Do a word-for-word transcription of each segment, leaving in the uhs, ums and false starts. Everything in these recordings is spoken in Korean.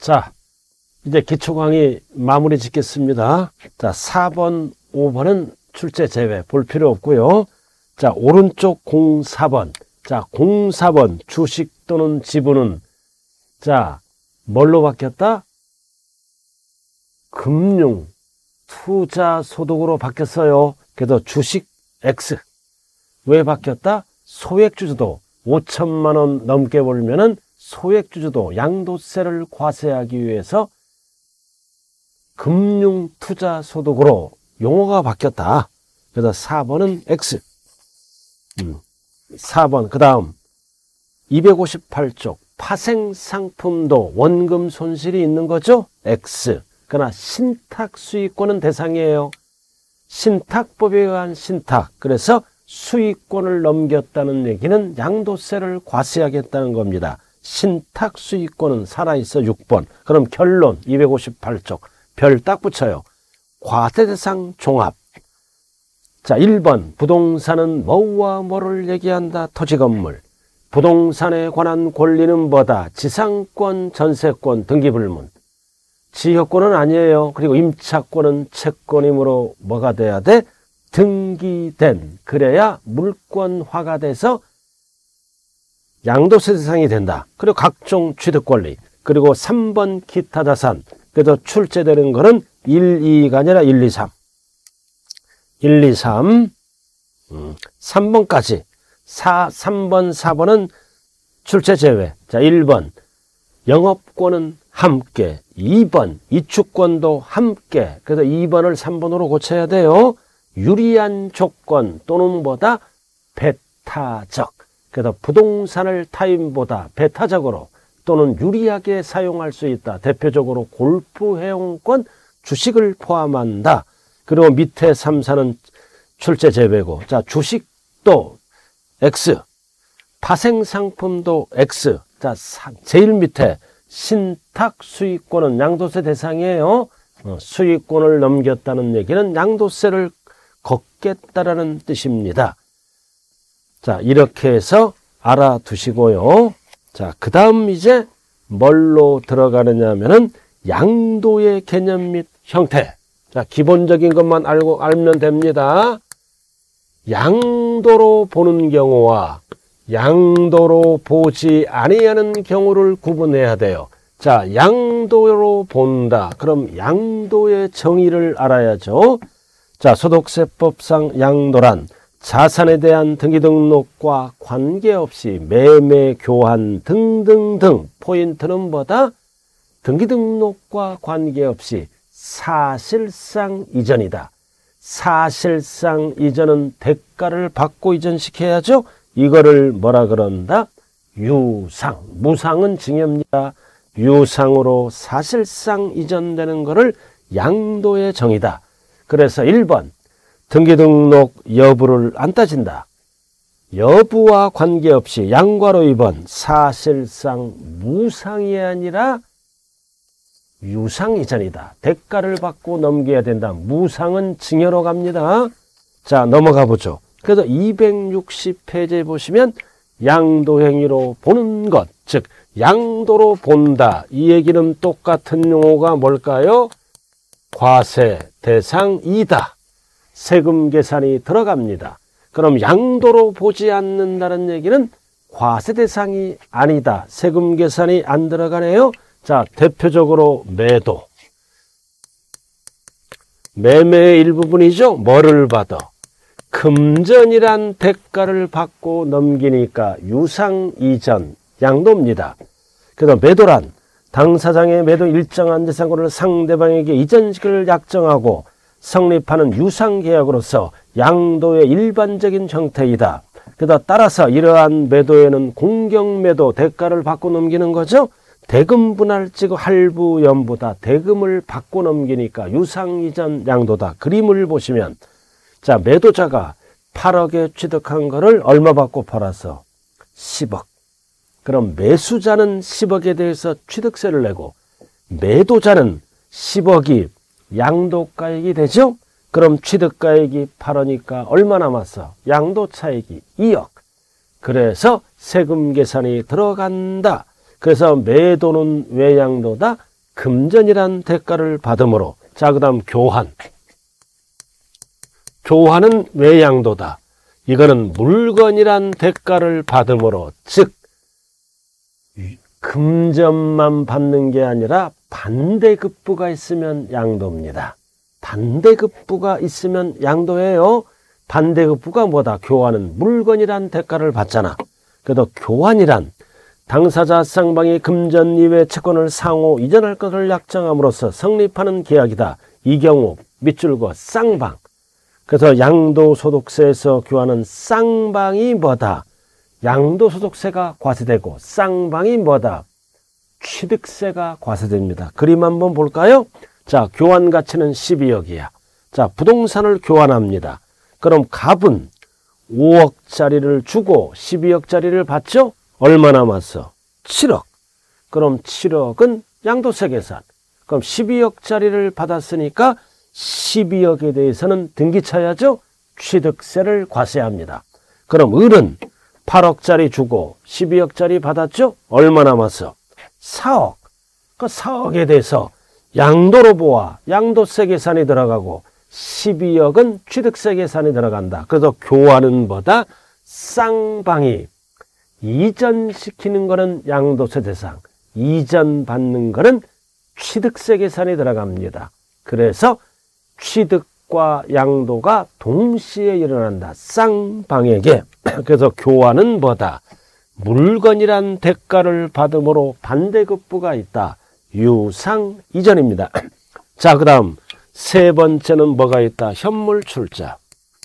자, 이제 기초 강의 마무리 짓겠습니다. 자, 사 번, 오 번은 출제 제외 볼 필요 없고요. 자, 오른쪽 공사 번. 자, 공사 번 주식 또는 지분은 자, 뭘로 바뀌었다? 금융 투자 소득으로 바뀌었어요. 그래서 주식 X. 왜 바뀌었다? 소액주주도 오천만 원 넘게 벌면은 소액주주도 양도세를 과세하기 위해서 금융 투자 소득으로 용어가 바뀌었다. 그래서 사 번은 X. 음, 사 번. 그 다음 이백오십팔 쪽 파생상품도 원금 손실이 있는 거죠. X. 그러나 신탁수익권은 대상이에요. 신탁법에 의한 신탁. 그래서 수익권을 넘겼다는 얘기는 양도세를 과세하겠다는 겁니다. 신탁수익권은 살아있어 육 번. 그럼 결론 이백오십팔 쪽 별 딱 붙여요. 과세대상 종합. 자, 일 번 부동산은 뭐와 뭐를 얘기한다. 토지건물. 부동산에 관한 권리는 뭐다. 지상권, 전세권, 등기불문. 지역권은 아니에요. 그리고 임차권은 채권이므로 뭐가 돼야 돼? 등기된. 그래야 물권화가 돼서 양도세 대상이 된다. 그리고 각종 취득권리. 그리고 삼 번 기타 자산. 그래서 출제되는 거는 일, 이가 아니라 일, 이, 삼. 일, 이, 삼. 음, 삼 번까지. 사, 삼 번, 사 번은 출제 제외. 자, 일 번. 영업권은 함께. 이 번. 이축권도 함께. 그래서 이 번을 삼 번으로 고쳐야 돼요. 유리한 조건 또는 보다 배타적. 그래서 부동산을 타인보다 배타적으로 또는 유리하게 사용할 수 있다. 대표적으로 골프 회원권 주식을 포함한다. 그리고 밑에 삼, 사는 출제 제외고. 자, 주식도 X. 파생상품도 X. 자, 제일 밑에 신탁 수익권은 양도세 대상이에요. 어, 수익권을 넘겼다는 얘기는 양도세를 걷겠다라는 뜻입니다. 자, 이렇게 해서 알아두시고요. 자, 그 다음 이제 뭘로 들어가느냐 하면은 양도의 개념 및 형태. 자, 기본적인 것만 알고 알면 됩니다. 양도로 보는 경우와 양도로 보지 아니하는 경우를 구분해야 돼요. 자, 양도로 본다. 그럼 양도의 정의를 알아야죠. 자, 소득세법상 양도란 자산에 대한 등기등록과 관계없이 매매, 교환 등등등. 포인트는 뭐다? 등기등록과 관계없이 사실상 이전이다. 사실상 이전은 대가를 받고 이전시켜야죠. 이거를 뭐라 그런다? 유상. 무상은 증여입니다. 유상으로 사실상 이전되는 거를 양도의 정의다. 그래서 일 번 등기등록 여부를 안 따진다. 여부와 관계없이 양괄호 이 번 사실상 무상이 아니라 유상 이전이다. 대가를 받고 넘겨야 된다. 무상은 증여로 갑니다. 자, 넘어가 보죠. 그래서 이백육십 페이지에 보시면 양도행위로 보는 것, 즉 양도로 본다. 이 얘기는 똑같은 용어가 뭘까요? 과세 대상이다. 세금 계산이 들어갑니다. 그럼 양도로 보지 않는다는 얘기는 과세 대상이 아니다. 세금 계산이 안 들어가네요. 자, 대표적으로 매도. 매매의 일부분이죠. 뭐를 받아? 금전이란 대가를 받고 넘기니까 유상 이전 양도입니다. 그래서 매도란 당사자의 매도 일정한 재산권을 상대방에게 이전시킬 약정하고 성립하는 유상계약으로서 양도의 일반적인 형태이다. 그래서 따라서 이러한 매도에는 공경매도 대가를 받고 넘기는 거죠. 대금 분할지고 할부 연보다 대금을 받고 넘기니까 유상이전 양도다. 그림을 보시면 자, 매도자가 팔억에 취득한 거를 얼마 받고 팔아서 십억. 그럼 매수자는 십억에 대해서 취득세를 내고 매도자는 십억이 양도가액이 되죠? 그럼 취득가액이 팔억이니까 얼마 남았어? 양도차익이 이억. 그래서 세금 계산이 들어간다. 그래서 매도는 왜 양도다? 금전이란 대가를 받음으로. 자, 그 다음 교환. 교환은 외양도다. 이거는 물건이란 대가를 받음으로, 즉 금전만 받는 게 아니라 반대급부가 있으면 양도입니다. 반대급부가 있으면 양도예요. 반대급부가 뭐다? 교환은 물건이란 대가를 받잖아. 그래도 교환이란 당사자 쌍방이 금전 이외 채권을 상호 이전할 것을 약정함으로써 성립하는 계약이다. 이 경우 밑줄과 쌍방. 그래서 양도소득세에서 교환은 쌍방이 뭐다? 양도소득세가 과세되고 쌍방이 뭐다? 취득세가 과세됩니다. 그림 한번 볼까요? 자, 교환 가치는 십이억이야. 자, 부동산을 교환합니다. 그럼 갑은 오억짜리를 주고 십이억짜리를 받죠? 얼마 남았어? 칠억. 그럼 칠억은 양도세 계산. 그럼 십이억짜리를 받았으니까 십이억에 대해서는 등기차야죠? 취득세를 과세합니다. 그럼 을은 팔억짜리 주고 십이억짜리 받았죠? 얼마 남았어? 사억. 그 사억에 대해서 양도로 보아 양도세 계산이 들어가고 십이억은 취득세 계산이 들어간다. 그래서 교환은 뭐다? 쌍방이 이전시키는 거는 양도세 대상, 이전받는 거는 취득세 계산이 들어갑니다. 그래서 취득과 양도가 동시에 일어난다. 쌍방에게. 그래서 교환은 뭐다? 물건이란 대가를 받음으로 반대급부가 있다. 유상 이전입니다. 자, 그 다음 세 번째는 뭐가 있다? 현물출자.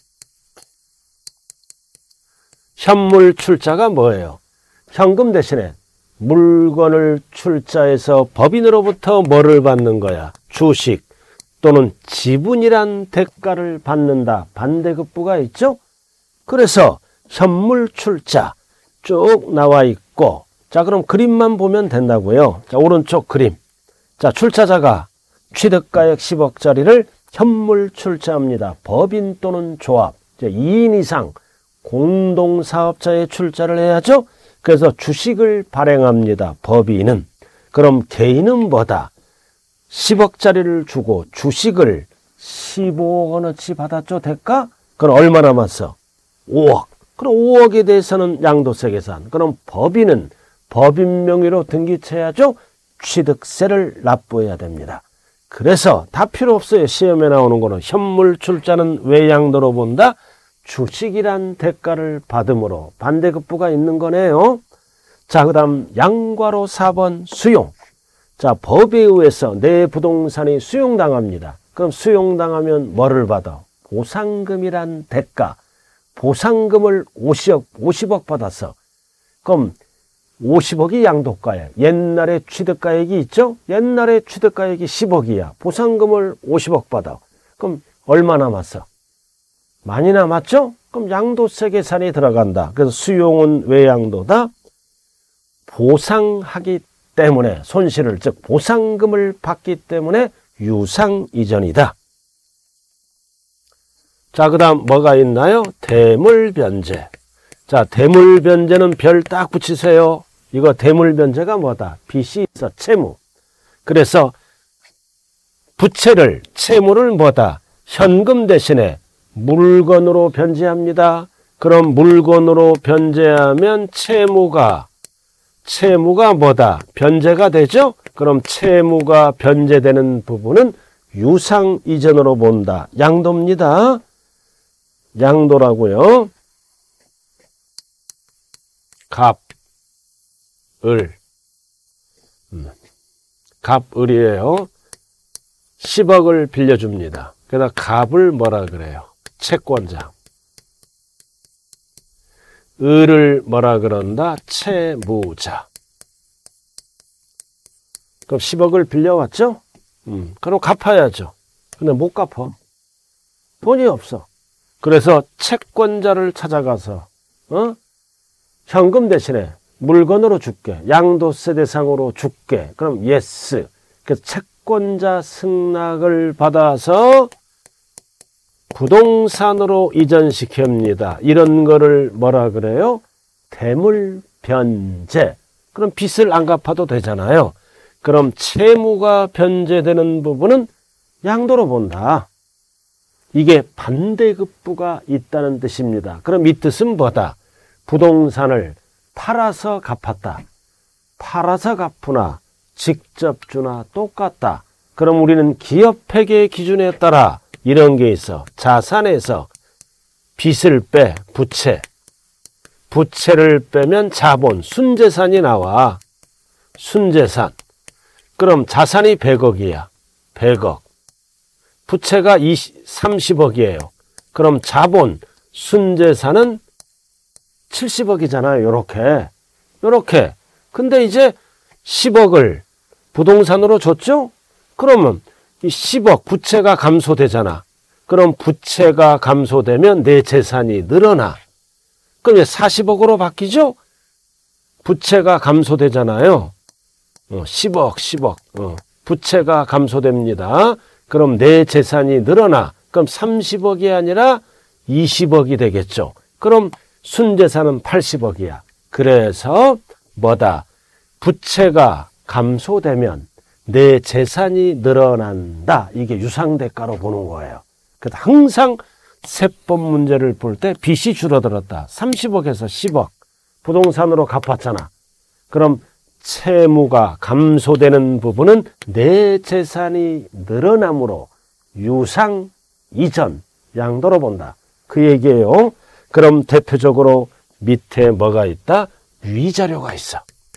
현물출자가 뭐예요? 현금 대신에 물건을 출자해서 법인으로부터 뭐를 받는 거야? 주식 또는 지분이란 대가를 받는다. 반대급부가 있죠? 그래서 현물출자 쭉 나와 있고, 자, 그럼 그림만 보면 된다고요. 자, 오른쪽 그림. 자, 출자자가 취득가액 십억짜리를 현물출자합니다. 법인 또는 조합, 이 인 이상 공동사업자의 출자를 해야죠. 그래서 주식을 발행합니다. 법인은. 그럼 개인은 뭐다? 십억짜리를 주고 주식을 십오억 원어치 받았죠. 대가? 그럼 얼마 남았어? 오억. 그럼 오억에 대해서는 양도세 계산. 그럼 법인은 법인 명의로 등기채야죠. 취득세를 납부해야 됩니다. 그래서 다 필요 없어요. 시험에 나오는 거는 현물출자는 외양도로 본다. 주식이란 대가를 받음으로 반대급부가 있는 거네요. 자, 그 다음 양과로 사 번 수용. 자, 법에 의해서 내 부동산이 수용당합니다. 그럼 수용당하면 뭐를 받아? 보상금이란 대가. 보상금을 오십억, 오십억 받았어. 그럼 오십억이 양도가야. 옛날에 취득가액이 있죠? 옛날에 취득가액이 십억이야. 보상금을 오십억 받아. 그럼 얼마 남았어? 많이 남았죠? 그럼 양도세 계산이 들어간다. 그래서 수용은 외양도다. 보상하기 때문에 손실을, 즉 보상금을 받기 때문에 유상 이전이다. 자, 그 다음 뭐가 있나요? 대물변제. 자, 대물변제는 별 딱 붙이세요. 이거 대물변제가 뭐다? 빚이 있어, 채무. 그래서 부채를, 채무를 뭐다? 현금 대신에 물건으로 변제합니다. 그럼 물건으로 변제하면 채무가, 채무가 뭐다? 변제가 되죠? 그럼 채무가 변제되는 부분은 유상 이전으로 본다. 양도입니다. 양도라고요. 갑, 을. 음. 갑, 을이에요. 십억을 빌려줍니다. 그래서 갑을 뭐라 그래요? 채권자. 을을 뭐라 그런다? 채무자. 그럼 십억을 빌려왔죠? 음, 그럼 갚아야죠. 근데 못 갚아. 돈이 없어. 그래서 채권자를 찾아가서 어? 현금 대신에 물건으로 줄게. 양도세 대상으로 줄게. 그럼 예스. 그래서 채권자 승낙을 받아서 부동산으로 이전시킵니다. 이런 거를 뭐라 그래요? 대물변제. 그럼 빚을 안 갚아도 되잖아요. 그럼 채무가 변제되는 부분은 양도로 본다. 이게 반대급부가 있다는 뜻입니다. 그럼 이 뜻은 뭐다? 부동산을 팔아서 갚았다. 팔아서 갚으나 직접 주나 똑같다. 그럼 우리는 기업회계 기준에 따라 이런 게 있어. 자산에서 빚을 빼 부채. 부채를 빼면 자본, 순재산이 나와. 순재산. 그럼 자산이 백억이야. 백억. 부채가 삼십억이에요. 그럼 자본, 순재산은 칠십억이잖아요. 요렇게. 요렇게. 근데 이제 십억을 부동산으로 줬죠? 그러면 이 십억 부채가 감소되잖아. 그럼 부채가 감소되면 내 재산이 늘어나. 그럼 이제 사십억으로 바뀌죠? 부채가 감소되잖아요. 어, 십억, 십억. 어, 부채가 감소됩니다. 그럼 내 재산이 늘어나. 그럼 삼십억이 아니라 이십억이 되겠죠. 그럼 순재산은 팔십억이야. 그래서 뭐다? 부채가 감소되면 내 재산이 늘어난다. 이게 유상대가로 보는 거예요. 그래서 항상 세법 문제를 볼 때 빚이 줄어들었다. 삼십억에서 십억. 부동산으로 갚았잖아. 그럼 채무가 감소되는 부분은 내 재산이 늘어남으로 유상 이전 양도로 본다. 그 얘기예요. 그럼 대표적으로 밑에 뭐가 있다? 위자료가 있어.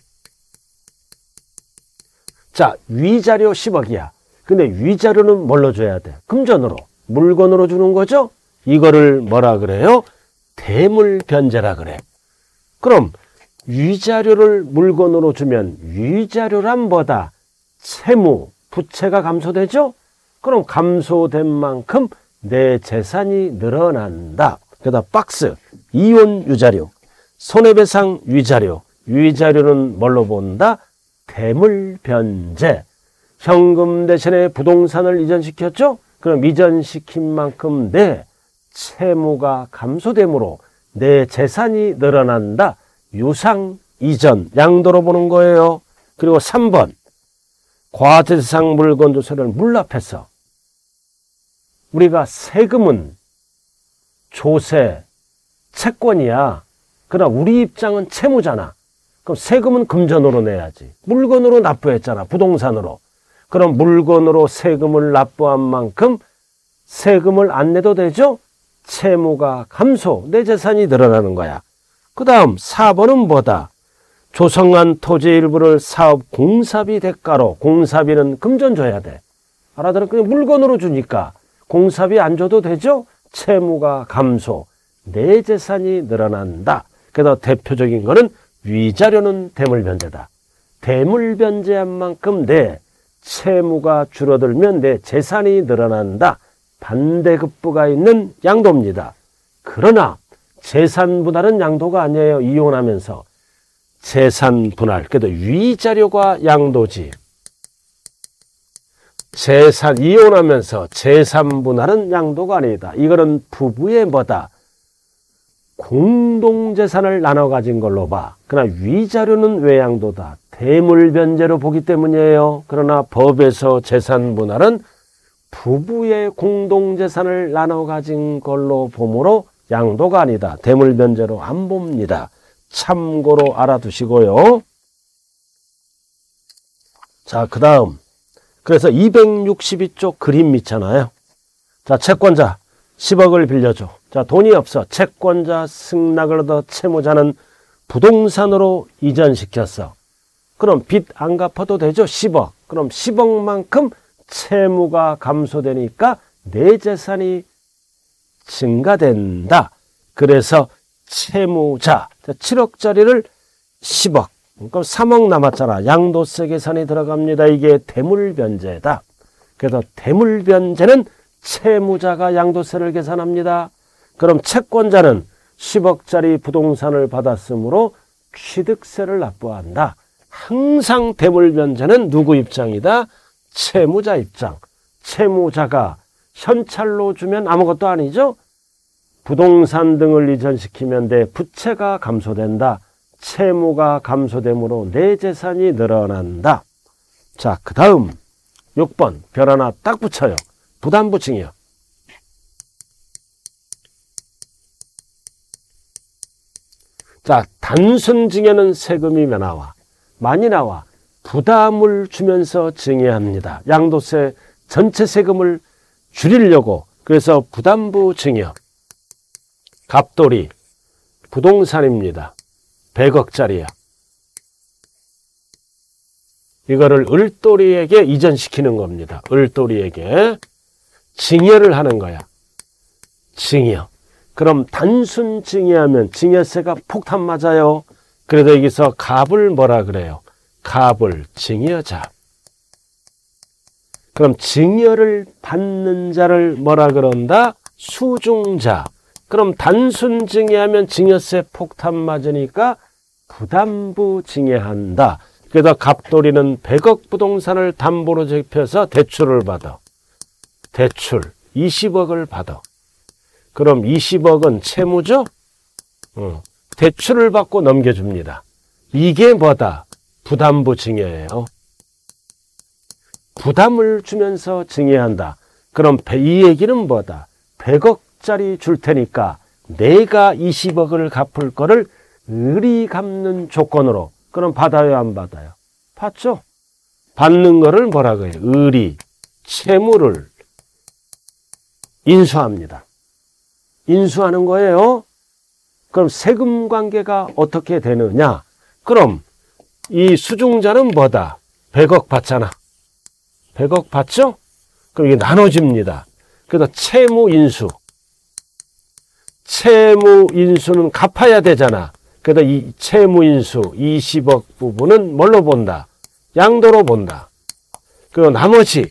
자, 위자료 십억이야. 근데 위자료는 뭘로 줘야 돼? 금전으로. 물건으로 주는 거죠? 이거를 뭐라 그래요? 대물변제라 그래. 그럼 위자료를 물건으로 주면 위자료란 뭐다? 채무, 부채가 감소되죠? 그럼 감소된 만큼 내 재산이 늘어난다. 그러다 박스, 이혼 위자료, 손해배상 위자료. 위자료는 뭘로 본다? 대물변제. 현금 대신에 부동산을 이전시켰죠? 그럼 이전시킨 만큼 내 채무가 감소되므로 내 재산이 늘어난다. 유상 이전 양도로 보는 거예요. 그리고 삼 번 과대상 물건 조세를 물납해서 우리가 세금은 조세 채권이야. 그러나 우리 입장은 채무잖아. 그럼 세금은 금전으로 내야지. 물건으로 납부했잖아. 부동산으로. 그럼 물건으로 세금을 납부한 만큼 세금을 안 내도 되죠? 채무가 감소, 내 재산이 늘어나는 거야. 그 다음 사 번은 뭐다? 조성한 토지 일부를 사업 공사비 대가로. 공사비는 금전 줘야 돼. 알아들어? 그냥 물건으로 주니까 공사비 안 줘도 되죠? 채무가 감소, 내 재산이 늘어난다. 그래서 대표적인 거는 위자료는 대물변제다. 대물변제한 만큼 내 채무가 줄어들면 내 재산이 늘어난다. 반대급부가 있는 양도입니다. 그러나 재산 분할은 양도가 아니에요. 이혼하면서. 재산 분할, 그래도 위자료가 양도지. 재산 이혼하면서 재산 분할은 양도가 아니다. 이거는 부부의 뭐다? 공동재산을 나눠 가진 걸로 봐. 그러나 위자료는 외양도다. 대물변제로 보기 때문이에요. 그러나 법에서 재산 분할은 부부의 공동재산을 나눠 가진 걸로 보므로 양도가 아니다. 대물변제로 안 봅니다. 참고로 알아두시고요. 자, 그 다음. 그래서 이백육십이 쪽 그림 있잖아요. 자, 채권자 십억을 빌려줘. 자, 돈이 없어. 채권자 승낙을 얻어 채무자는 부동산으로 이전시켰어. 그럼 빚 안 갚아도 되죠? 십억. 그럼 십억만큼 채무가 감소되니까 내 재산이 증가된다. 그래서 채무자 칠억짜리를 십억. 그럼 삼억 남았잖아. 양도세 계산이 들어갑니다. 이게 대물변제다. 그래서 대물변제는 채무자가 양도세를 계산합니다. 그럼 채권자는 십억짜리 부동산을 받았으므로 취득세를 납부한다. 항상 대물변제는 누구 입장이다? 채무자 입장. 채무자가 현찰로 주면 아무것도 아니죠? 부동산 등을 이전시키면 내 부채가 감소된다. 채무가 감소되므로 내 재산이 늘어난다. 자, 그 다음 육 번 별 하나 딱 붙여요. 부담부 증여. 자, 단순 증여는 세금이 나와. 많이 나와. 부담을 주면서 증여합니다. 양도세 전체 세금을 줄이려고. 그래서 부담부 증여. 갑돌이 부동산입니다. 백억짜리야. 이거를 을돌이에게 이전시키는 겁니다. 을돌이에게 증여를 하는 거야. 증여. 그럼 단순 증여하면 증여세가 폭탄 맞아요. 그래도 여기서 갑을 뭐라 그래요? 갑을 증여자. 그럼 증여를 받는 자를 뭐라 그런다? 수중자. 그럼 단순 증여하면 증여세 폭탄 맞으니까 부담부 증여한다. 그래서 갑돌이는 백억 부동산을 담보로 잡혀서 대출을 받아. 대출 이십억을 받아. 그럼 이십억은 채무죠? 어, 대출을 받고 넘겨줍니다. 이게 뭐다? 부담부 증여예요. 부담을 주면서 증여한다. 그럼 이 얘기는 뭐다? 백억짜리 줄 테니까 내가 이십억을 갚을 거를 을이 갚는 조건으로. 그럼 받아요, 안 받아요? 받죠? 받는 거를 뭐라고 해요? 을이 채무를 인수합니다. 인수하는 거예요. 그럼 세금 관계가 어떻게 되느냐? 그럼 이 수중자는 뭐다? 백억 받잖아. 백억 받죠? 그럼 이게 나눠집니다. 그래서 채무 인수. 채무 인수는 갚아야 되잖아. 그래서 이 채무 인수 이십억 부분은 뭘로 본다? 양도로 본다. 그리고 나머지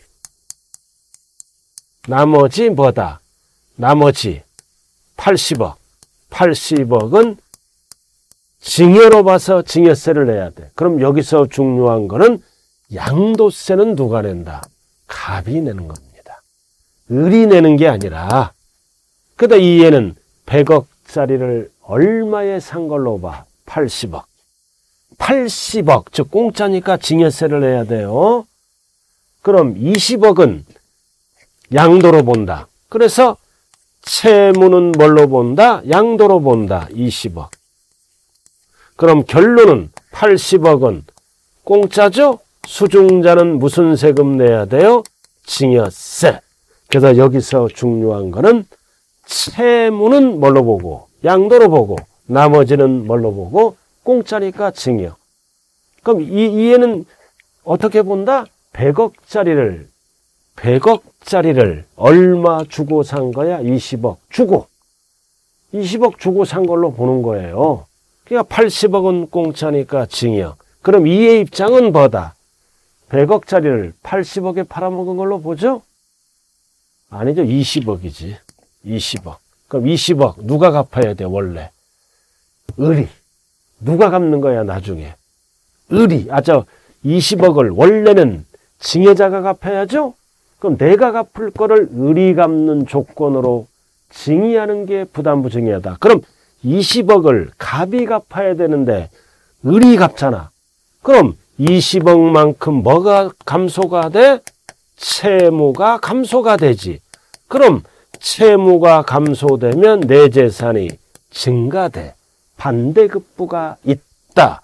나머지 뭐다? 나머지 팔십억. 팔십억은 증여로 봐서 증여세를 내야 돼. 그럼 여기서 중요한 거는 양도세는 누가 낸다? 갑이 내는 겁니다. 을이 내는 게 아니라. 그러다 이 애는 백억짜리를 얼마에 산 걸로 봐? 팔십억. 팔십억, 즉 공짜니까 증여세를 내야 돼요. 그럼 이십억은 양도로 본다. 그래서 채무는 뭘로 본다? 양도로 본다. 이십억. 그럼 결론은 팔십억은 공짜죠? 수중자는 무슨 세금 내야 돼요? 증여세. 그래서 여기서 중요한 거는 채무는 뭘로 보고? 양도로 보고. 나머지는 뭘로 보고? 공짜니까 증여. 그럼 이, 이 애는 어떻게 본다? 백억짜리를 백억짜리를 얼마 주고 산 거야? 이십억 주고. 이십억 주고 산 걸로 보는 거예요. 그러니까 팔십억은 공짜니까 증여. 그럼 이의 입장은 뭐다? 백억짜리를 팔십억에 팔아먹은 걸로 보죠? 아니죠. 이십억이지. 이십억. 그럼 이십억 누가 갚아야 돼 원래? 을이. 누가 갚는 거야 나중에? 을이. 아, 저 이십억을 원래는 증여자가 갚아야죠? 그럼 내가 갚을 거를 을이 갚는 조건으로 증여하는 게 부담부 증여다. 그럼 이십억을 갑이 갚아야 되는데 을이 갚잖아. 그럼 이십억만큼 뭐가 감소가 돼? 채무가 감소가 되지. 그럼 채무가 감소되면 내 재산이 증가돼. 반대급부가 있다.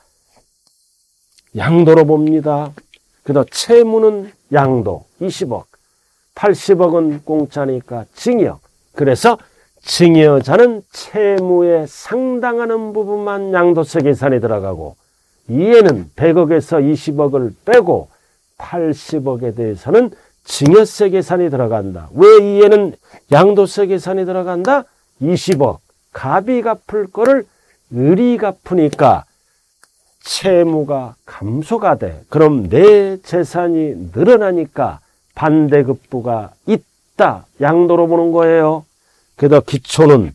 양도로 봅니다. 그래서 채무는 양도 이십억. 팔십억은 공짜니까 증여. 그래서 증여자는 채무에 상당하는 부분만 양도세 계산이 들어가고 이에는 백억에서 이십억을 빼고 팔십억에 대해서는 증여세 계산이 들어간다. 왜 이에는 양도세 계산이 들어간다? 이십억. 갑이 갚을 거를 을이 갚으니까 채무가 감소가 돼. 그럼 내 재산이 늘어나니까 반대급부가 있다. 양도로 보는 거예요. 그래서 기초는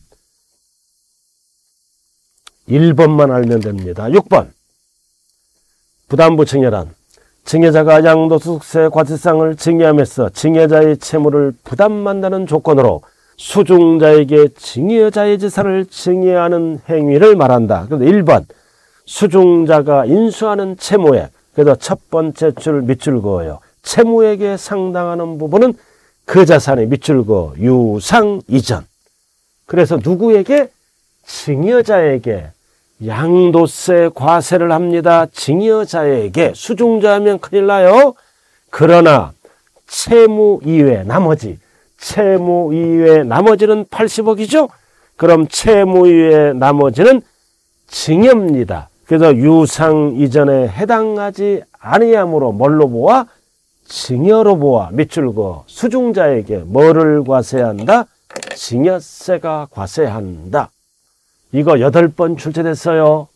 일 번만 알면 됩니다. 육 번. 부담부 증여란 증여자가 양도소득세 과세상을 증여함에서 증여자의 채무를 부담한다는 조건으로 수중자에게 증여자의 재산을 증여하는 행위를 말한다. 그래서 일 번. 수중자가 인수하는 채무액. 그래서 첫 번째 줄 밑줄 그어요. 채무에게 상당하는 부분은 그 자산의 밑줄 그어 유상 이전. 그래서 누구에게? 증여자에게 양도세 과세를 합니다. 증여자에게. 수중자하면 큰일 나요. 그러나 채무 이외 나머지 채무 이외 나머지는 팔십억이죠. 그럼 채무 이외 나머지는 증여입니다. 그래서 유상 이전에 해당하지 아니하므로 뭘로 보아? 증여로 보아. 밑줄 그어 수중자에게 뭐를 과세한다? 증여세가 과세한다. 이거 여덟 번 출제됐어요.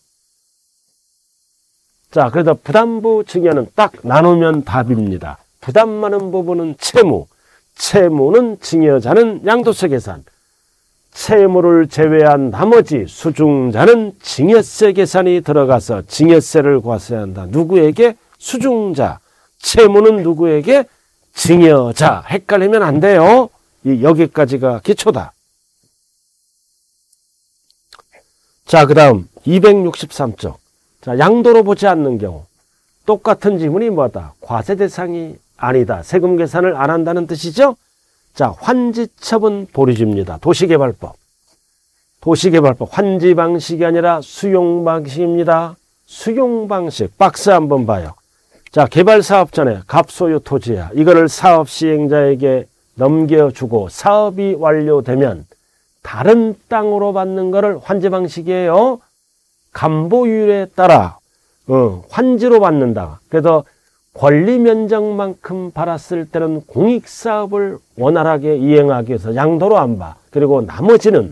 자, 그래서 부담부 증여는 딱 나누면 답입니다. 부담 많은 부분은 채무, 채무는 증여자는 양도세 계산, 채무를 제외한 나머지 수중자는 증여세 계산이 들어가서 증여세를 과세한다. 누구에게? 수중자. 채무는 누구에게? 증여자. 헷갈리면 안 돼요. 이 여기까지가 기초다. 자, 그 다음 이백육십삼 쪽. 자, 양도로 보지 않는 경우 똑같은 지문이 뭐다? 과세 대상이 아니다. 세금 계산을 안 한다는 뜻이죠. 자, 환지처분 보류지입니다. 도시개발법. 도시개발법 환지 방식이 아니라 수용 방식입니다. 수용 방식. 박스 한번 봐요. 자, 개발사업 전에 갑소유 토지야. 이거를 사업 시행자에게 넘겨주고 사업이 완료되면 다른 땅으로 받는 거를 환지 방식이에요. 감보율에 따라 어, 환지로 받는다. 그래서 권리 면적만큼 받았을 때는 공익사업을 원활하게 이행하기 위해서 양도로 안 봐. 그리고 나머지는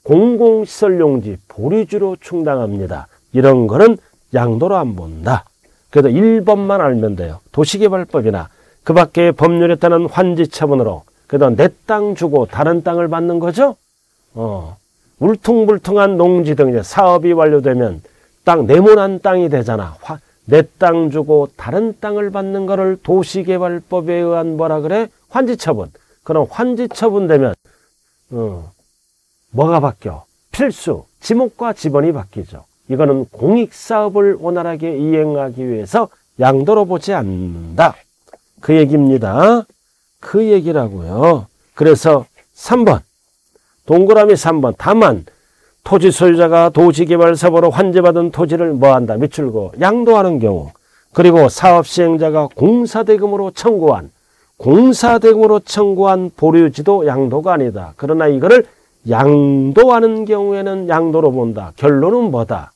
공공시설용지 보류지로 충당합니다. 이런 거는 양도로 안 본다. 그래서 일 번만 알면 돼요. 도시개발법이나 그 밖의 법률에 따른 환지처분으로 그래서 내 땅 주고 다른 땅을 받는 거죠. 어, 울퉁불퉁한 농지 등 이제 사업이 완료되면 땅 네모난 땅이 되잖아. 내 땅 주고 다른 땅을 받는 거를 도시개발법에 의한 뭐라 그래? 환지처분. 그럼 환지처분 되면 어, 뭐가 바뀌어? 필수 지목과 지번이 바뀌죠. 이거는 공익사업을 원활하게 이행하기 위해서 양도로 보지 않는다. 그 얘기입니다. 그 얘기라고요. 그래서 삼 번 동그라미 삼 번 다만 토지 소유자가 도시개발사업으로 환지받은 토지를 뭐한다? 밑줄 그어 양도하는 경우 그리고 사업시행자가 공사대금으로 청구한 공사대금으로 청구한 보류지도 양도가 아니다. 그러나 이거를 양도하는 경우에는 양도로 본다. 결론은 뭐다?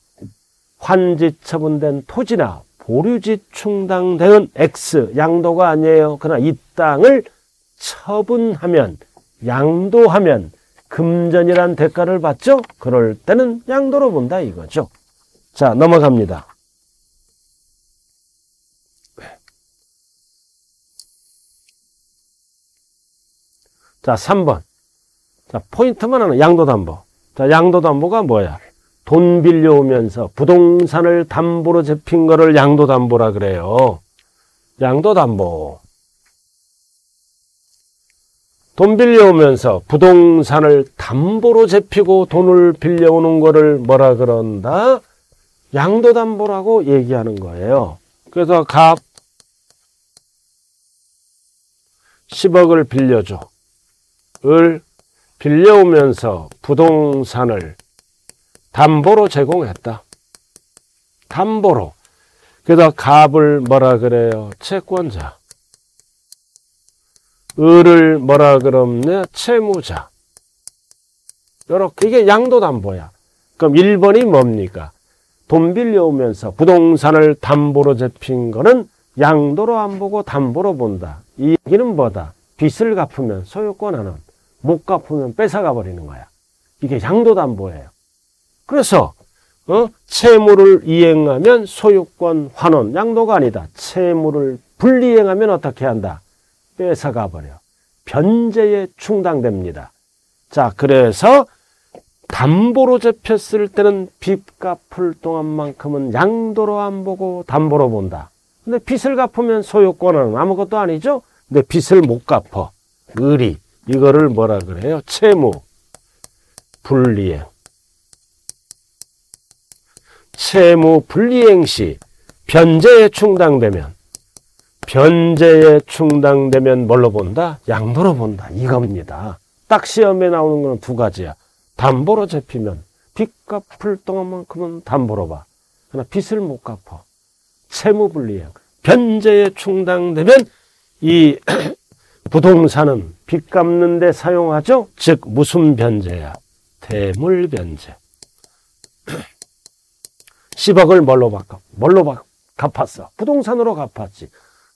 환지처분된 토지나 보류지 충당되는 X 양도가 아니에요. 그러나 이 땅을 처분하면 양도하면 금전이란 대가를 받죠? 그럴 때는 양도로 본다 이거죠. 자, 넘어갑니다. 자, 삼 번. 자, 포인트만 하나, 양도담보. 자, 양도담보가 뭐야? 돈 빌려오면서 부동산을 담보로 잡힌 거를 양도담보라 그래요. 양도담보. 돈 빌려오면서 부동산을 담보로 잡히고 돈을 빌려오는 거를 뭐라 그런다? 양도담보라고 얘기하는 거예요. 그래서 갑 십억을 빌려줘. 을 빌려오면서 부동산을 담보로 제공했다. 담보로. 그래서 갑을 뭐라 그래요? 채권자. 을을 뭐라 그러냐? 채무자. 요렇게 이게 양도담보야. 그럼 일 번이 뭡니까? 돈 빌려오면서 부동산을 담보로 잡힌 거는 양도로 안 보고 담보로 본다. 이 얘기는 뭐다? 빚을 갚으면 소유권 환원, 못 갚으면 뺏어가 버리는 거야. 이게 양도담보예요. 그래서 어? 채무를 이행하면 소유권 환원, 양도가 아니다. 채무를 불이행하면 어떻게 한다? 뺏어가 버려. 변제에 충당됩니다. 자, 그래서 담보로 잡혔을 때는 빚 갚을 동안만큼은 양도로 안 보고 담보로 본다. 근데 빚을 갚으면 소유권은 아무것도 아니죠? 근데 빚을 못 갚어. 을이. 이거를 뭐라 그래요? 채무. 불이행. 채무 불이행 시 변제에 충당되면, 변제에 충당되면 뭘로 본다? 양도로 본다. 이겁니다. 딱 시험에 나오는 건 두 가지야. 담보로 잡히면 빚 갚을 동안만큼은 담보로 봐. 그러나 빚을 못 갚아. 채무불이행. 변제에 충당되면 이 부동산은 빚 갚는 데 사용하죠. 즉 무슨 변제야? 대물변제. 십억을 뭘로 바꿔? 뭘로 바, 갚았어? 부동산으로 갚았지.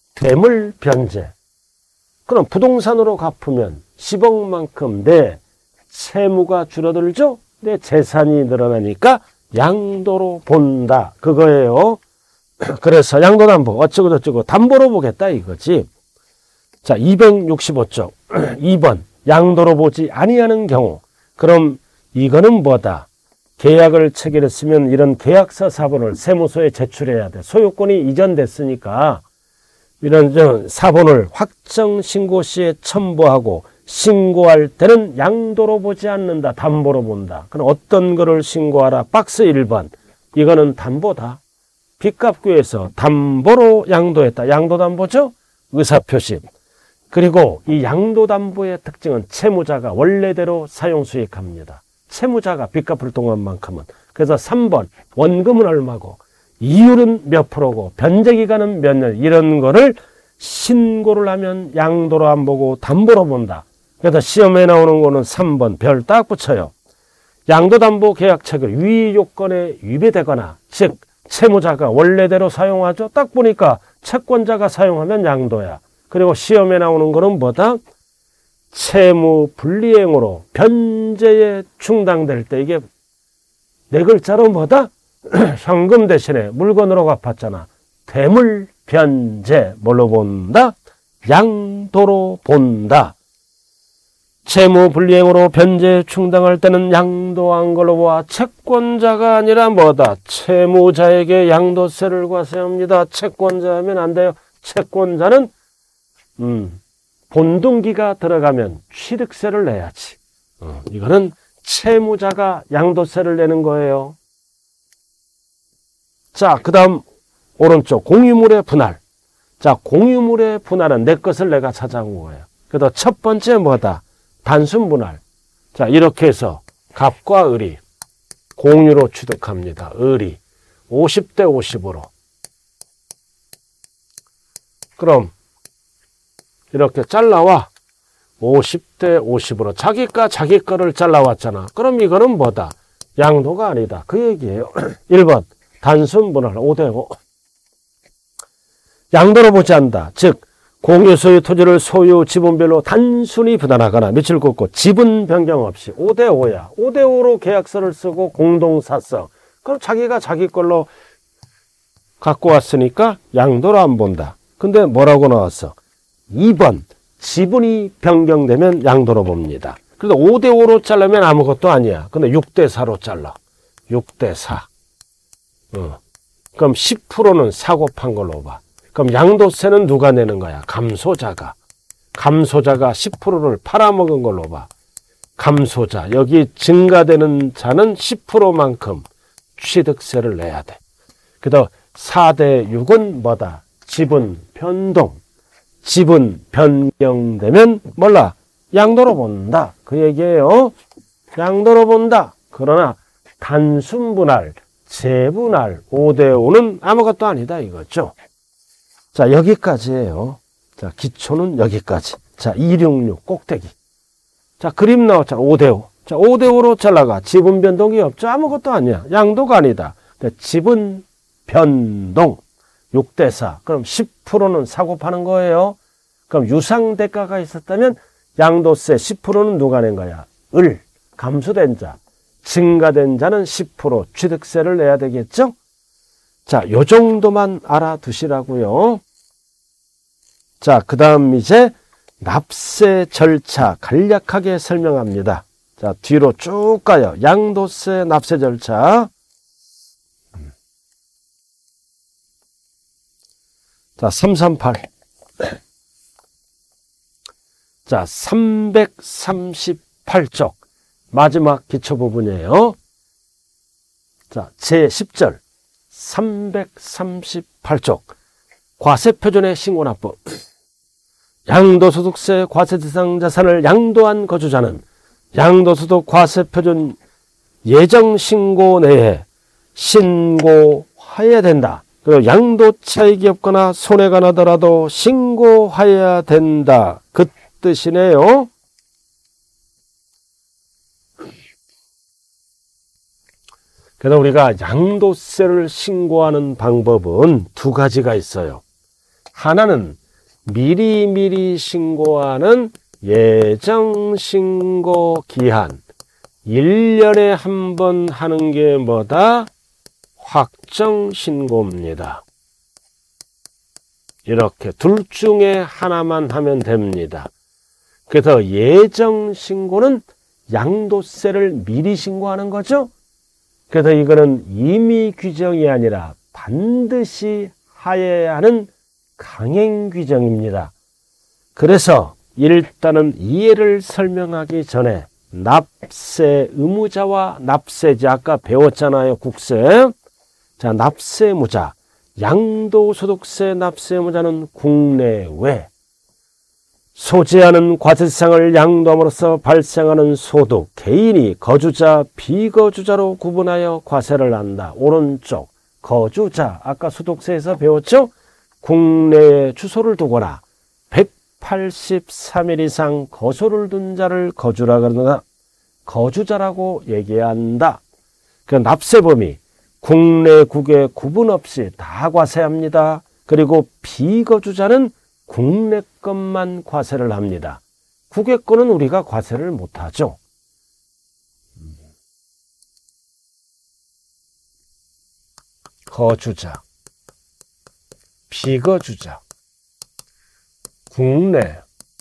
대물변제. 그럼 부동산으로 갚으면 십억만큼 내 채무가 줄어들죠? 내 재산이 늘어나니까 양도로 본다. 그거예요. 그래서 양도담보 어쩌고 저쩌고 담보로 보겠다 이거지. 자, 이백육십오 쪽 이 번 양도로 보지 아니하는 경우. 그럼 이거는 뭐다? 계약을 체결했으면 이런 계약서 사본을 세무서에 제출해야 돼. 소유권이 이전됐으니까 이런 사본을 확정신고 시에 첨부하고 신고할 때는 양도로 보지 않는다. 담보로 본다. 그럼 어떤 거를 신고하라? 박스 일 번. 이거는 담보다. 빚 갚기 위해서 담보로 양도했다. 양도담보죠? 의사표시. 그리고 이 양도담보의 특징은 채무자가 원래대로 사용수익합니다. 채무자가 빚 갚을 동안만큼은. 그래서 삼 번 원금은 얼마고 이율은 몇 프로고 변제기간은 몇 년, 이런 거를 신고를 하면 양도로 안 보고 담보로 본다. 그래서 시험에 나오는 거는 삼 번 별 딱 붙여요. 양도담보 계약 체결 위 요건에 위배되거나, 즉 채무자가 원래대로 사용하죠. 딱 보니까 채권자가 사용하면 양도야. 그리고 시험에 나오는 거는 뭐다? 채무 불이행으로 변제에 충당될 때, 이게 네 글자로 뭐다? 현금 대신에 물건으로 갚았잖아. 대물 변제. 뭘로 본다? 양도로 본다. 채무 불이행으로 변제에 충당할 때는 양도한 걸로 봐. 채권자가 아니라 뭐다? 채무자에게 양도세를 과세합니다. 채권자 하면 안 돼요. 채권자는 음, 본등기가 들어가면 취득세를 내야지. 어, 이거는 채무자가 양도세를 내는 거예요. 자, 그 다음 오른쪽 공유물의 분할. 자, 공유물의 분할은 내 것을 내가 찾아온 거예요. 그래서 첫 번째 뭐다? 단순 분할. 자, 이렇게 해서 갑과 을이 공유로 취득합니다. 을이 오십 대 오십으로. 그럼 이렇게 잘라와. 오십 대 오십으로. 자기가 자기 거를 잘라왔잖아. 그럼 이거는 뭐다? 양도가 아니다. 그 얘기예요. 일 번 단순 분할 오 대 오. 양도로 보지 않는다. 즉 공유 소유 토지를 소유 지분별로 단순히 분할하거나 며칠 긋고 지분 변경 없이 오 대 오야. 오 대 오로 계약서를 쓰고 공동사성. 그럼 자기가 자기 걸로 갖고 왔으니까 양도로 안 본다. 근데 뭐라고 나왔어? 이 번 지분이 변경되면 양도로 봅니다. 그래서 오 대 오로 자르면 아무것도 아니야. 근데 육 대 사로 잘라. 육 대 사. 어. 그럼 십 퍼센트는 사고판 걸로 봐. 그럼 양도세는 누가 내는 거야? 감소자가. 감소자가 십 퍼센트를 팔아먹은 걸로 봐. 감소자. 여기 증가되는 자는 십 퍼센트만큼 취득세를 내야 돼. 그래서 사 대 육은 뭐다? 지분 변동. 지분 변경되면 몰라. 양도로 본다. 그 얘기예요. 양도로 본다. 그러나 단순 분할, 재분할 오 대 오는 아무것도 아니다 이거죠. 자, 여기까지예요. 자, 기초는 여기까지. 자, 이백육십육 꼭대기. 자, 그림 나왔잖아. 오 대 오. 자, 오 대 오로 잘라가. 지분 변동이 없죠. 아무것도 아니야. 양도가 아니다. 지분 변동 육 대 사. 그럼 십 퍼센트는 사고 파는 거예요. 그럼 유상대가가 있었다면 양도세 십 퍼센트는 누가 낸 거야? 을. 감소된 자. 증가된 자는 십 퍼센트 취득세를 내야 되겠죠? 자, 요 정도만 알아두시라고요. 자, 그 다음 이제 납세 절차 간략하게 설명합니다. 자, 뒤로 쭉 가요. 양도세 납세 절차. 자, 삼백삼십팔. 자, 삼백삼십팔 쪽. 마지막 기초 부분이에요. 자, 제십 절. 삼백삼십팔 쪽 과세표준의 신고납부. 양도소득세 과세 대상 자산을 양도한 거주자는 양도소득 과세표준 예정신고 내에 신고하여야 된다. 그리고 양도 차익이 없거나 손해가 나더라도 신고하여야 된다. 그 뜻이네요. 그래서 우리가 양도세를 신고하는 방법은 두 가지가 있어요. 하나는 미리미리 신고하는 예정신고 기한. 일 년에 한 번 하는 게 뭐다? 확정신고입니다. 이렇게 둘 중에 하나만 하면 됩니다. 그래서 예정신고는 양도세를 미리 신고하는 거죠. 그래서 이거는 임의 규정이 아니라 반드시 하여야 하는 강행 규정입니다. 그래서 일단은 이해를 설명하기 전에 납세 의무자와 납세자, 아까 배웠잖아요. 국세. 자, 납세무자, 양도소득세 납세무자는 국내외. 소재하는 과세상을 양도함으로써 발생하는 소득, 개인이 거주자, 비거주자로 구분하여 과세를 한다. 오른쪽, 거주자, 아까 소득세에서 배웠죠? 국내에 주소를 두거나 백팔십삼 일 이상 거소를 둔 자를 거주라 그러나 거주자라고 얘기한다. 그 납세 범위, 국내 국외 구분 없이 다 과세합니다. 그리고 비거주자는 국내 것만 과세를 합니다. 국외 거는 우리가 과세를 못하죠. 거주자, 비거주자, 국내,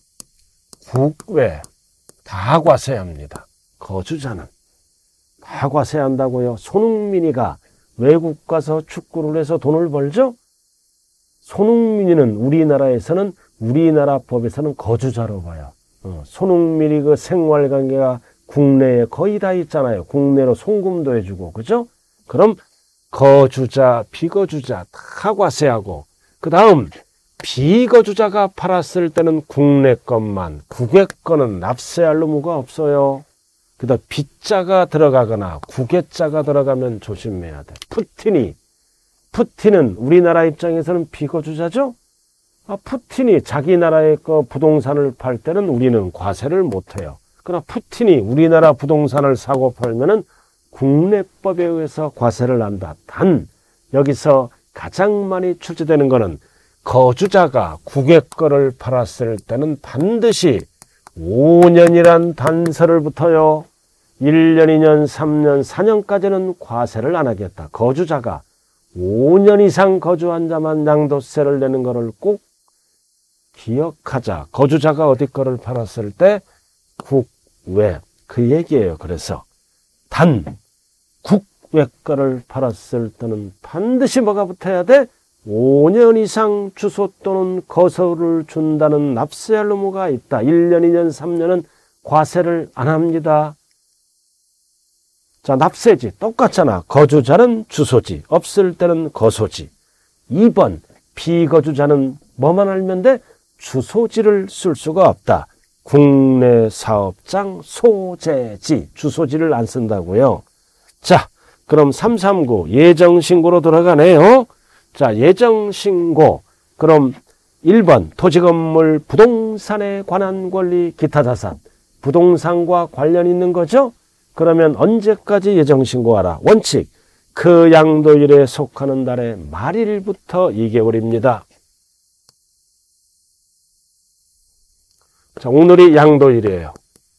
국외 다 과세합니다. 거주자는 다 과세한다고요. 손흥민이가 외국 가서 축구를 해서 돈을 벌죠? 손흥민이는 우리나라에서는 우리나라 법에서는 거주자로 봐요. 어, 손흥민이 그 생활관계가 국내에 거의 다 있잖아요. 국내로 송금도 해주고, 그죠? 그럼 거주자, 비거주자 다 과세하고, 그 다음 비거주자가 팔았을 때는 국내 것만, 국외 거는 납세할 의무가 없어요. 그다음 빗자가 들어가거나 국외자가 들어가면 조심해야 돼. 푸틴이, 푸틴은 우리나라 입장에서는 비거주자죠? 아, 푸틴이 자기 나라의 거 부동산을 팔 때는 우리는 과세를 못해요. 그러나 푸틴이 우리나라 부동산을 사고 팔면은 국내법에 의해서 과세를 한다. 단 여기서 가장 많이 출제되는 것은 거주자가 국외 거를 팔았을 때는 반드시 오 년이란 단서를 붙어요. 일 년, 이 년, 삼 년, 사 년까지는 과세를 안 하겠다. 거주자가 오 년 이상 거주한 자만 양도세를 내는 것을 꼭 기억하자. 거주자가 어디 거를 팔았을 때 국외, 그 얘기예요. 그래서 단 국외 거를 팔았을 때는 반드시 뭐가 붙어야 돼? 오 년 이상 주소 또는 거소를 준다는 납세할 의무가 있다. 일 년, 이 년, 삼 년은 과세를 안 합니다. 자, 납세지 똑같잖아. 거주자는 주소지, 없을 때는 거소지. 이 번 비거주자는 뭐만 알면 돼? 주소지를 쓸 수가 없다. 국내 사업장 소재지, 주소지를 안 쓴다고요. 자, 그럼 삼삼구 예정신고로 들어가네요. 자, 예정신고. 그럼 일 번 토지건물 부동산에 관한 권리 기타 자산. 부동산과 관련 있는 거죠? 그러면 언제까지 예정신고하라? 원칙, 그 양도일에 속하는 달의 말일부터 이 개월입니다. 자, 오늘이 양도일이에요.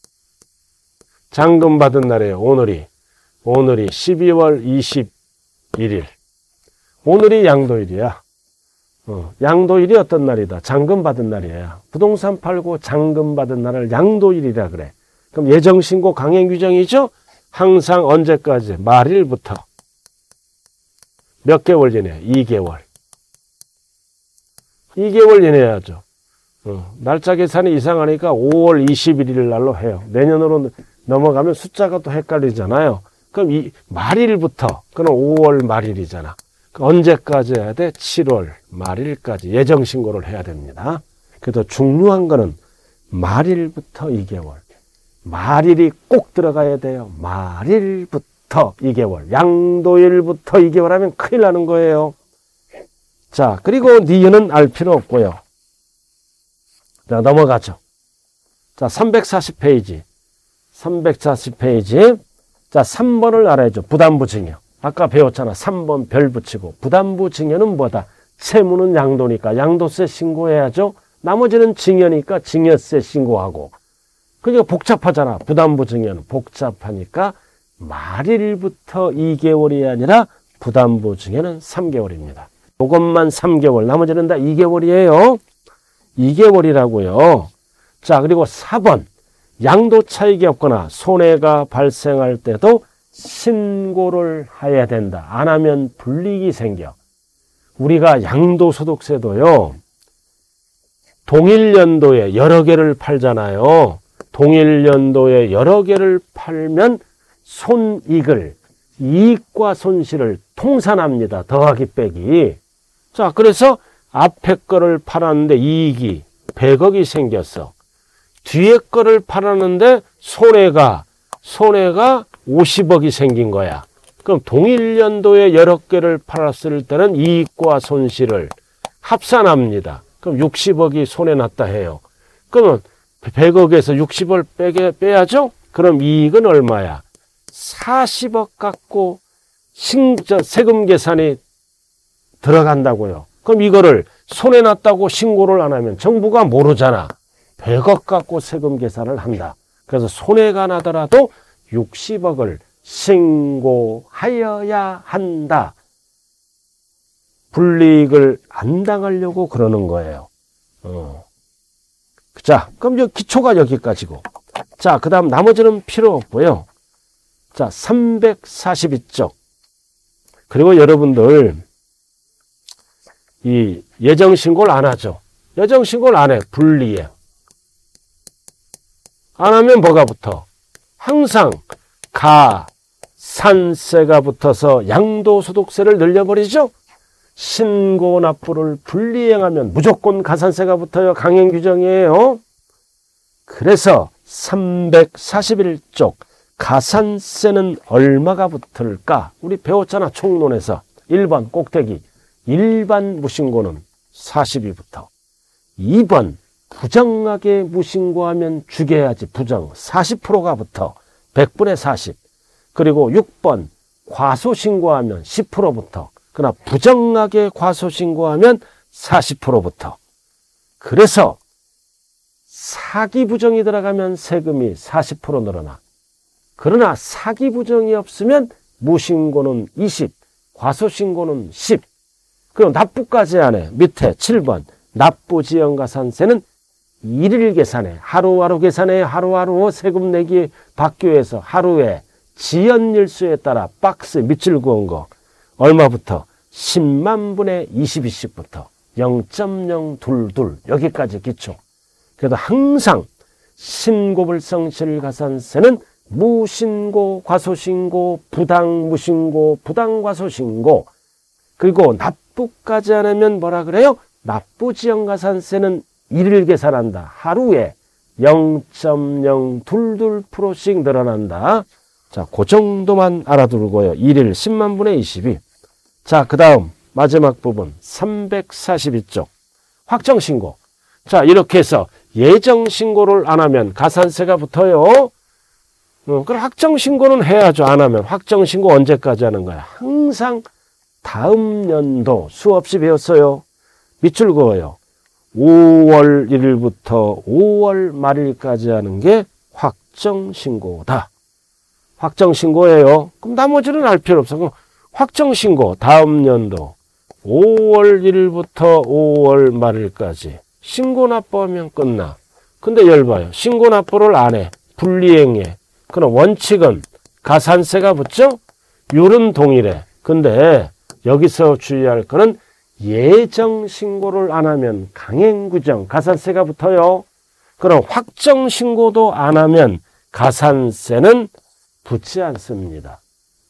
잔금 받은 날이에요. 오늘이. 오늘이 십이월 이십일일. 오늘이 양도일이야. 어, 양도일이 어떤 날이다? 잔금 받은 날이에요. 부동산 팔고 잔금 받은 날을 양도일이라 그래. 그럼 예정신고 강행 규정이죠? 항상 언제까지? 말일부터. 몇 개월 이내? 이 개월. 이 개월 이내야죠. 어, 날짜 계산이 이상하니까 오월 이십일일 날로 해요. 내년으로 넘어가면 숫자가 또 헷갈리잖아요. 그럼 이 말일부터, 그럼 오월 말일이잖아. 언제까지 해야 돼? 칠월 말일까지 예정신고를 해야 됩니다. 그래도 중요한 거는 말일부터 이 개월. 말일이 꼭 들어가야 돼요. 말일부터 이 개월. 양도일부터 이 개월 하면 큰일 나는 거예요. 자, 그리고 니은은 알 필요 없고요. 자, 넘어가죠. 자, 삼백사십 페이지. 삼백사십 페이지. 자, 삼 번을 알아야죠. 부담부 증여. 아까 배웠잖아. 삼 번 별 붙이고. 부담부 증여는 뭐다? 채무는 양도니까 양도세 신고해야죠. 나머지는 증여니까 증여세 신고하고. 그러니까 복잡하잖아. 부담부 증여는 복잡하니까 말일부터 이 개월이 아니라 부담부 증여는 삼 개월입니다. 이것만 삼 개월. 나머지는 다 이 개월이에요. 이 개월이라고요. 자, 그리고 사 번. 양도 차익이 없거나 손해가 발생할 때도 신고를 해야 된다. 안 하면 불이익이 생겨. 우리가 양도소득세도요. 동일 연도에 여러 개를 팔잖아요. 동일 연도에 여러 개를 팔면 손익을, 이익과 손실을 통산합니다. 더하기 빼기. 자, 그래서 앞에 거를 팔았는데 이익이 백억이 생겼어. 뒤에 거를 팔았는데 손해가, 손해가 오십억이 생긴 거야. 그럼 동일 연도에 여러 개를 팔았을 때는 이익과 손실을 합산합니다. 그럼 육십억이 손해났다 해요. 그러면 백억에서 육십을 빼게, 빼야죠? 그럼 이익은 얼마야? 사십억 갖고 신, 저, 세금 계산이 들어간다고요. 그럼 이거를 손해났다고 신고를 안 하면 정부가 모르잖아. 백억 갖고 세금 계산을 한다. 그래서 손해가 나더라도 육십억을 신고하여야 한다. 불이익을 안 당하려고 그러는 거예요. 어. 자, 그럼 여 기초가 여기까지고. 자, 그 다음 나머지는 필요 없고요. 자, 삼백사십이 쪽. 그리고 여러분들 이 예정신고를 안 하죠. 예정신고를 안 해. 불리해. 안 하면 뭐가 붙어? 항상 가산세가 붙어서 양도소득세를 늘려버리죠. 신고 납부를 불이행하면 무조건 가산세가 붙어요. 강행 규정이에요. 그래서 삼백사십일 쪽 가산세는 얼마가 붙을까? 우리 배웠잖아. 총론에서. 일 번 꼭대기. 일반 무신고는 사십이 붙어. 이 번 부정하게 무신고하면 죽여야지. 부정 사십 퍼센트가 붙어. 백분의 사십. 그리고 육 번 과소신고하면 십 퍼센트 붙어. 그러나 부정하게 과소신고하면 사십 퍼센트 붙어. 그래서 사기 부정이 들어가면 세금이 사십 퍼센트 늘어나. 그러나 사기 부정이 없으면 무신고는 이십, 과소신고는 십. 그리고 납부까지 안 해. 밑에 칠 번 납부지연가산세는 일일 계산해. 하루하루 계산해. 하루하루 세금 내기 받기 위해서 하루에 지연일수에 따라 박스 밑줄 그은 거 얼마부터? 십만 분의 이십이씩부터 영 점 영이이 여기까지 기초. 그래도 항상 신고불성실가산세는 무신고, 과소신고, 부당무신고, 부당과소신고. 그리고 납부까지 안 하면 뭐라 그래요? 납부지연가산세는 일일 계산한다. 하루에 영 점 영이이 퍼센트씩 늘어난다. 자, 그 정도만 알아두고요. 일일 십만 분의 이십이. 자, 그 다음 마지막 부분 삼백사십이 쪽 확정신고. 자, 이렇게 해서 예정신고를 안 하면 가산세가 붙어요. 어, 그럼 확정신고는 해야죠. 안 하면. 확정신고 언제까지 하는 거야? 항상 다음 연도 수없이 배웠어요. 밑줄 그어요. 오월 일일부터 오월 말일까지 하는 게 확정신고다. 확정신고예요. 그럼 나머지는 알 필요 없어. 그럼 확정신고 다음 연도 오월 일일부터 오월 말일까지 신고 납부하면 끝나. 근데 열봐요. 신고 납부를 안 해. 불이행해. 그럼 원칙은 가산세가 붙죠? 율은 동일해. 근데 여기서 주의할 거는 예정신고를 안 하면 강행규정 가산세가 붙어요. 그럼 확정신고도 안 하면 가산세는 붙지 않습니다.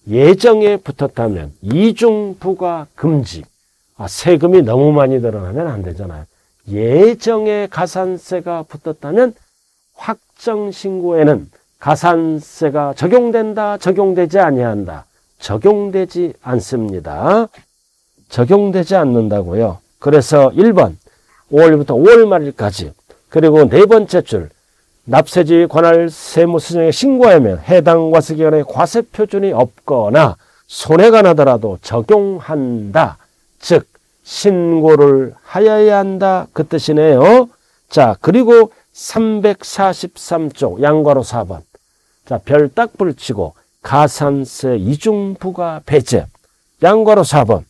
예정에 붙었다면 이중부과 금지. 아, 세금이 너무 많이 늘어나면 안 되잖아요. 예정에 가산세가 붙었다면 확정신고에는 가산세가 적용된다, 적용되지 아니한다. 적용되지 않습니다. 적용되지 않는다고요. 그래서 일 번 오월부터 오월 말일까지, 그리고 네 번째 줄 납세지 관할 세무서장에 신고하면 해당 과세기간에 과세표준이 없거나 손해가 나더라도 적용한다. 즉 신고를 하여야 한다, 그 뜻이네요. 자, 그리고 삼백사십삼 쪽 양괄호 사 번. 자, 별 딱 붙이고 가산세 이중부과 배제. 양괄호 사 번.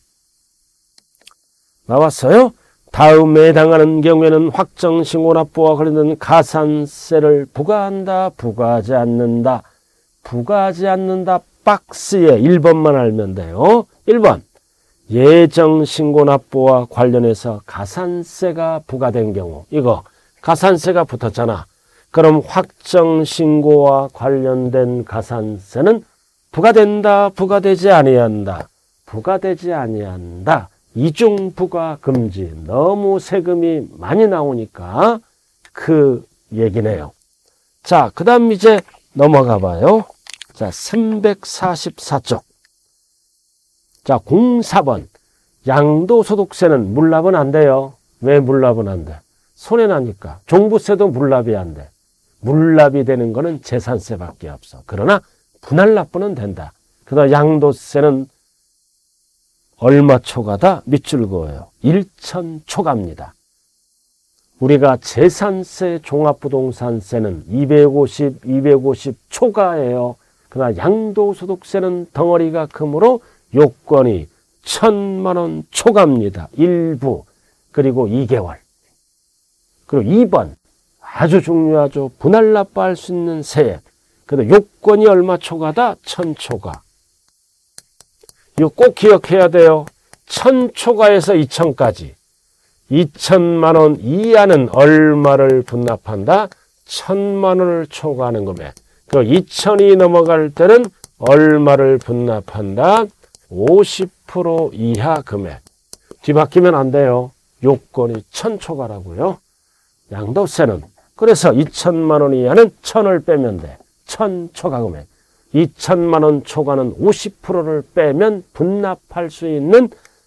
나왔어요? 다음에 해당하는 경우에는 확정신고 납부와 관련된 가산세를 부과한다, 부과하지 않는다. 부과하지 않는다 박스에 일 번만 알면 돼요. 일 번. 예정신고 납부와 관련해서 가산세가 부과된 경우. 이거 가산세가 붙었잖아. 그럼 확정신고와 관련된 가산세는 부과된다, 부과되지 아니한다. 부과되지 아니한다. 이중부과 금지. 너무 세금이 많이 나오니까 그 얘기네요. 자, 그 다음 이제 넘어가 봐요. 자, 삼백사십사 쪽. 자, 공사 번. 양도소득세는 물납은 안 돼요. 왜 물납은 안 돼? 손해나니까. 종부세도 물납이 안 돼. 물납이 되는 거는 재산세밖에 없어. 그러나 분할 납부는 된다. 그다음 양도세는 얼마 초과다? 밑줄 그어요. 일천 초과입니다. 우리가 재산세, 종합부동산세는 이백오십, 이백오십 초과예요. 그러나 양도소득세는 덩어리가 크므로 요건이 천만 원 초과입니다. 일부, 그리고 이 개월. 그리고 이 번, 아주 중요하죠. 분할 납부할 수 있는 세액. 그래도 요건이 얼마 초과다? 천 초과. 이거 꼭 기억해야 돼요. 천 초과에서 이천까지. 이천만 원 이하는 얼마를 분납한다? 천만 원을 초과하는 금액. 그 이천이 넘어갈 때는 얼마를 분납한다? 오십 퍼센트 이하 금액. 뒤바뀌면 안 돼요. 요건이 천 초과라고요. 양도세는. 그래서 이천만 원 이하는 천을 빼면 돼. 천 초과 금액. 이천만 원 초과는 오십 퍼센트를 빼면 분납할 수 있는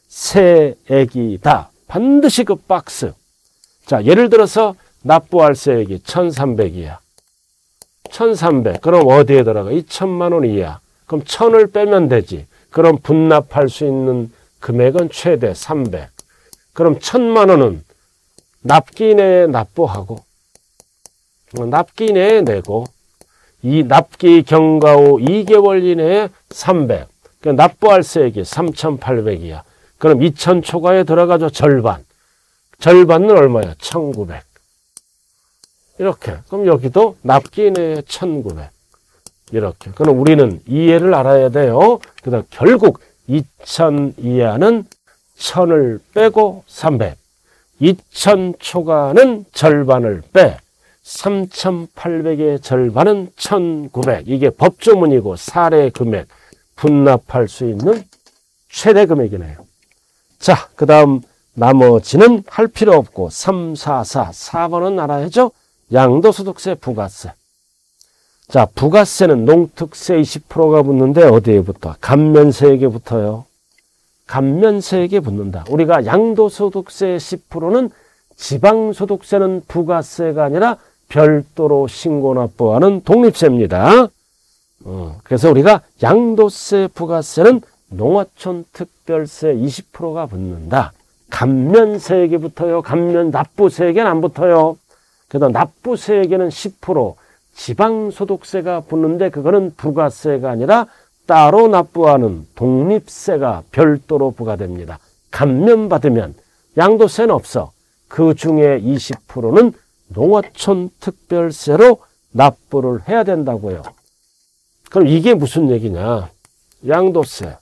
세액이다. 반드시 그 박스. 자, 예를 들어서 납부할 세액이 천삼백이야. 천삼백. 그럼 어디에 들어가? 이천만 원 이하. 그럼 천을 빼면 되지. 그럼 분납할 수 있는 금액은 최대 삼백. 그럼 천만 원은 납기 내에 납부하고, 납기 내에 내고, 이 납기 경과 후 이 개월 이내에 삼백. 그러니까 납부할 세액이 삼천팔백이야. 그럼 이천 초과에 들어가죠. 절반. 절반은 얼마야? 천구백. 이렇게. 그럼 여기도 납기 내에 천구백. 이렇게. 그럼 우리는 이해를 알아야 돼요. 그다음 결국 이천 이하는 천을 빼고 삼백. 이천 초과는 절반을 빼. 삼천팔백의 절반은 천구백. 이게 법조문이고 사례 금액. 분납할 수 있는 최대 금액이네요. 자, 그 다음 나머지는 할 필요 없고 삼, 사, 사. 사 번은 알아야죠. 양도소득세, 부가세. 자, 부가세는 농특세 이십 퍼센트가 붙는데 어디에 붙어? 감면세액에 붙어요. 감면세액에 붙는다. 우리가 양도소득세 십 퍼센트는 지방소득세는 부가세가 아니라 별도로 신고납부하는 독립세입니다. 어, 그래서 우리가 양도세, 부가세는 농어촌 특별세 이십 퍼센트가 붙는다. 감면세액에 붙어요. 감면 납부세액에는 안 붙어요. 그래서 납부세액에는 십 퍼센트 지방소득세가 붙는데 그거는 부가세가 아니라 따로 납부하는 독립세가 별도로 부과됩니다. 감면받으면 양도세는 없어. 그 중에 이십 퍼센트는 농어촌 특별세로 납부를 해야 된다고요. 그럼 이게 무슨 얘기냐? 양도세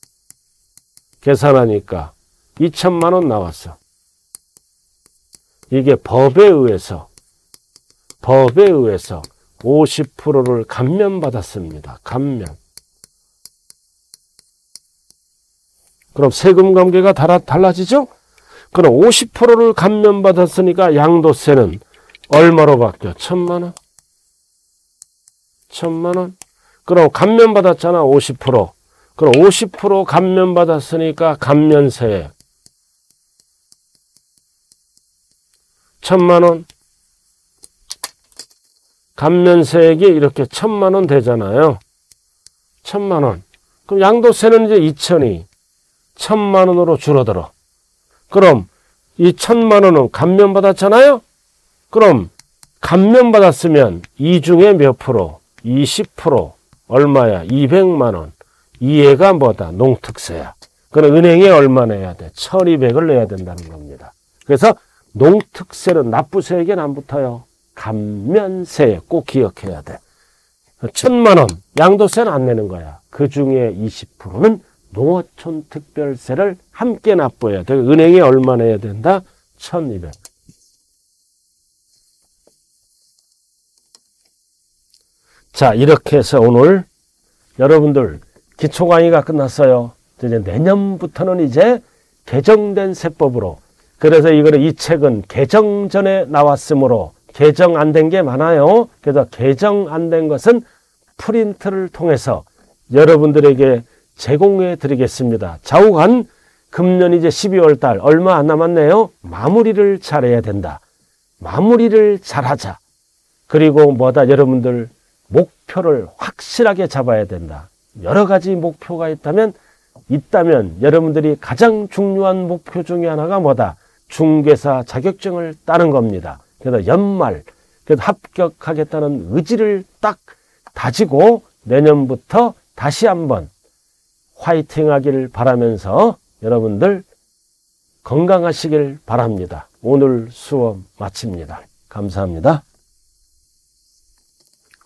계산하니까 이천만 원 나왔어. 이게 법에 의해서 법에 의해서 오십 퍼센트를 감면받았습니다. 감면. 그럼 세금 관계가 달라, 달라지죠? 그럼 오십 퍼센트를 감면받았으니까 양도세는 얼마로 바뀌어? 천만 원. 천만 원. 그럼 감면받았잖아, 오십 퍼센트. 그럼 오십 퍼센트 감면받았으니까 감면세 천만 원. 감면세액이 이렇게 천만 원 되잖아요. 천만 원. 그럼 양도세는 이제 이천이 천만 원으로 줄어들어. 그럼 이 천만 원은 감면받았잖아요. 그럼 감면받았으면 이 중에 몇 프로? 이십 퍼센트. 얼마야? 이백만 원. 이해가 뭐다? 농특세야. 그럼 은행에 얼마 내야 돼? 천이백을 내야 된다는 겁니다. 그래서 농특세는 납부세액엔 안 붙어요. 감면세액 꼭 기억해야 돼. 천만 원 양도세는 안 내는 거야. 그 중에 이십 퍼센트는 농어촌 특별세를 함께 납부해야 돼. 은행에 얼마 내야 된다? 천이백. 자, 이렇게 해서 오늘 여러분들 기초 강의가 끝났어요. 이제 내년부터는 이제 개정된 세법으로, 그래서 이거는 이 책은 개정 전에 나왔으므로 개정 안 된 게 많아요. 그래서 개정 안 된 것은 프린트를 통해서 여러분들에게 제공해 드리겠습니다. 좌우간 금년 이제 십이월 달 얼마 안 남았네요. 마무리를 잘해야 된다. 마무리를 잘하자. 그리고 뭐다, 여러분들 목표를 확실하게 잡아야 된다. 여러 가지 목표가 있다면 있다면 여러분들이 가장 중요한 목표 중에 하나가 뭐다? 중개사 자격증을 따는 겁니다. 그래서 연말 그래서 합격하겠다는 의지를 딱 다지고 내년부터 다시 한번 화이팅 하기를 바라면서 여러분들 건강하시길 바랍니다. 오늘 수업 마칩니다. 감사합니다.